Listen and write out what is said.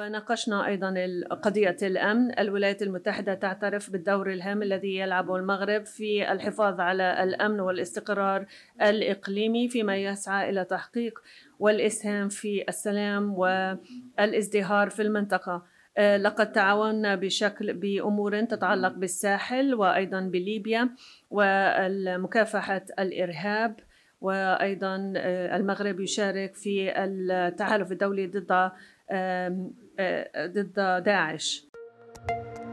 وناقشنا أيضا قضية الأمن. الولايات المتحدة تعترف بالدور الهام الذي يلعبه المغرب في الحفاظ على الأمن والاستقرار الإقليمي، فيما يسعى إلى تحقيق والإسهام في السلام والازدهار في المنطقة. لقد تعاوننا بأمور تتعلق بالساحل وأيضا بليبيا ومكافحة الإرهاب، وأيضا المغرب يشارك في التحالف الدولي ضد داعش.